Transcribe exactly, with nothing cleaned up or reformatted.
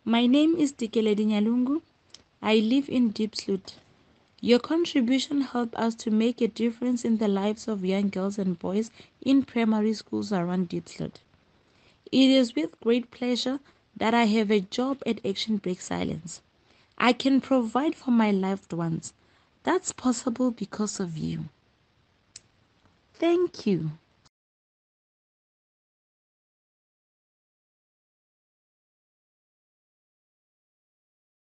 My name is Dikeledi Nyalungu. I live in Diepsloot. Your contribution helped us to make a difference in the lives of young girls and boys in primary schools around Diepsloot. It is with great pleasure that I have a job at Action Break Silence. I can provide for my loved ones. That's possible because of you. Thank you.